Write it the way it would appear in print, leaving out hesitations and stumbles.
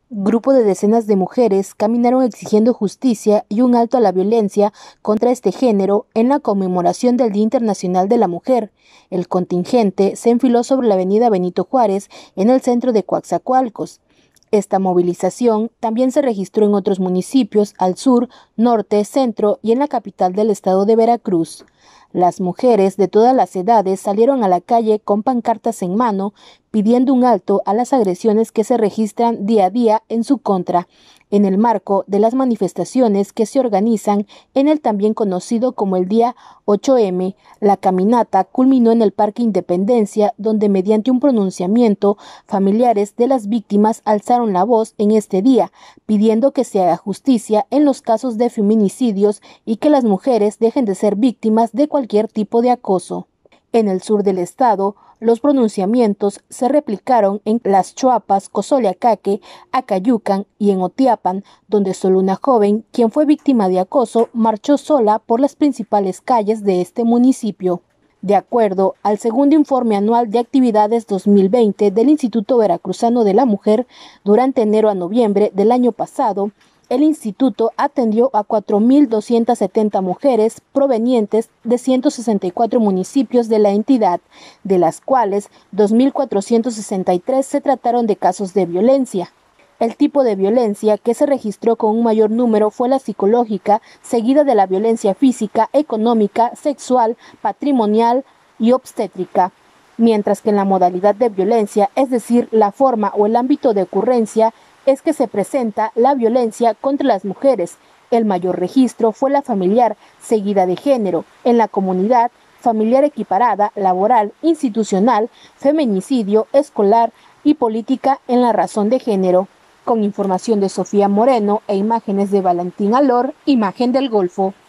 Grupo de decenas de mujeres caminaron exigiendo justicia y un alto a la violencia contra este género en la conmemoración del Día Internacional de la Mujer. El contingente se enfiló sobre la avenida Benito Juárez en el centro de Coatzacoalcos. Esta movilización también se registró en otros municipios al sur, norte, centro y en la capital del estado de Veracruz. Las mujeres de todas las edades salieron a la calle con pancartas en mano, pidiendo un alto a las agresiones que se registran día a día en su contra, en el marco de las manifestaciones que se organizan en el también conocido como el Día 8M. La caminata culminó en el Parque Independencia, donde mediante un pronunciamiento, familiares de las víctimas alzaron la voz en este día, pidiendo que se haga justicia en los casos de feminicidios y que las mujeres dejen de ser víctimas de cualquier tipo de acoso. En el sur del estado, los pronunciamientos se replicaron en Las Chuapas, Cozoleacaque, Acayucan y en Otiapan, donde solo una joven, quien fue víctima de acoso, marchó sola por las principales calles de este municipio. De acuerdo al segundo informe anual de actividades 2020 del Instituto Veracruzano de la Mujer, durante enero a noviembre del año pasado, el instituto atendió a 4.270 mujeres provenientes de 164 municipios de la entidad, de las cuales 2.463 se trataron de casos de violencia. El tipo de violencia que se registró con un mayor número fue la psicológica, seguida de la violencia física, económica, sexual, patrimonial y obstétrica. Mientras que en la modalidad de violencia, es decir, la forma o el ámbito de ocurrencia, es que se presenta la violencia contra las mujeres. El mayor registro fue la familiar, seguida de género, en la comunidad, familiar equiparada, laboral, institucional, feminicidio, escolar y política en la razón de género. Con información de Sofía Moreno e imágenes de Valentín Alor, Imagen del Golfo.